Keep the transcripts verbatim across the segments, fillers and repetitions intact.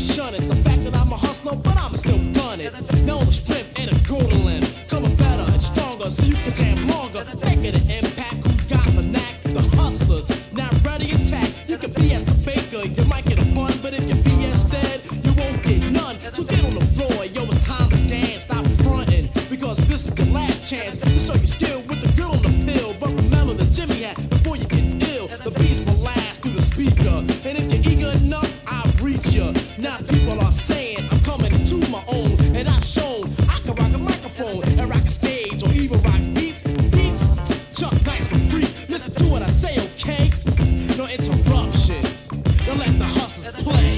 shun it. The fact that I'm a hustler, but I'ma still gun it. Know the strength and the golden coming better and stronger, so you can jam longer. Making an impact, who's got the knack? The hustlers, now ready to attack. You can B S the baker, you might get a bun, but if you B S dead, you won't get none. So get on the floor, yo, it's time to dance. Stop fronting, because this is your last chance to show your skill with the girl on the pill. But remember the Jimmy hat before you get ill. The beast will last through the speaker, and if you're eager enough, I'll reach you. Now people are saying I'm coming into my own, and I've shown I can rock a microphone and rock a stage or even rock beats. Beats, Chuck Nice for free. Listen to what I say, okay? No interruption. Don't let the hustlers play.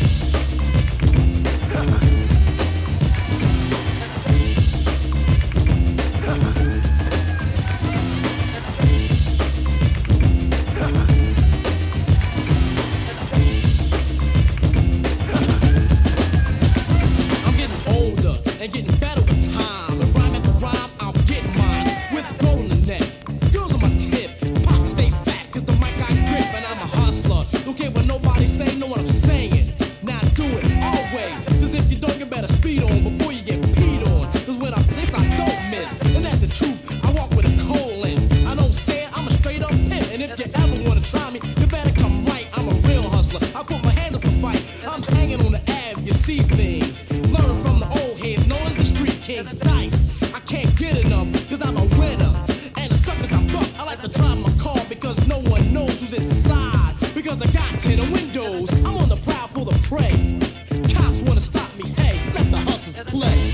And getting better with time. If rhyme after rhyme, I'll get mine. With gold in the neck, girls on my tip. Pockets stay fat, cause the mic got grip. And I'm a hustler, don't care what nobody say, know what I'm saying. Now do it always, cause if you don't, you better speed on before you get peed on. Cause when I'm six, I don't miss. And that's the truth, I walk with a coal in. I don't say it, I'm a straight up pimp. And if you ever wanna try me, you better come right. I'm a real hustler, I put my hands up to fight. I'm hanging on the Ave, you see things. Learn from the old heads, known as the street kings. Dice, I can't get enough, cause I'm a winner. And the suckers I fuck, I like to drive my car because no one knows who's inside. Because I got ten windows, I'm on the prowl for the prey. Cops wanna stop me, hey, let the hustlers play.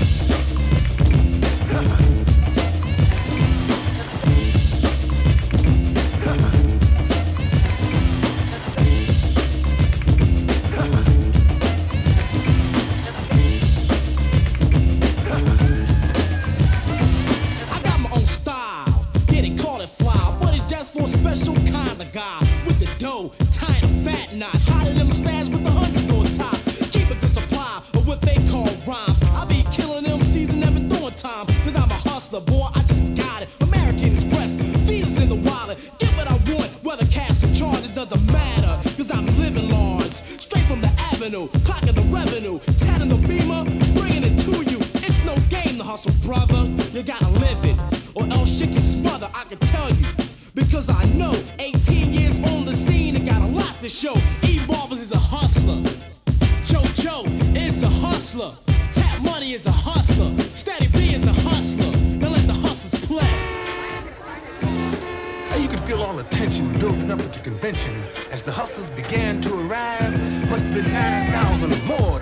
For a special kind of guy with the dough, tying a fat knot, hiding in my stash with the hundreds on top. Keep a good supply of what they call rhymes. I be killing them season, never doing time. Cause I'm a hustler, boy, I just got it. American Express, visas in the wallet. Get what I want, whether cash or charge, it doesn't matter. Cause I'm living large, straight from the avenue, clocking the revenue, tatting the beamer, bringing it to you. It's no game to hustle, brother. You gotta live it, or else shit can smother, I can tell you. Because I know, eighteen years on the scene, and got a lot to show. E-Barbers is a hustler. JoJo is a hustler. Tap Money is a hustler. Steady B is a hustler. Now let the hustlers play. Now you can feel all the tension building up at the convention as the hustlers began to arrive. Must have been nine thousand or more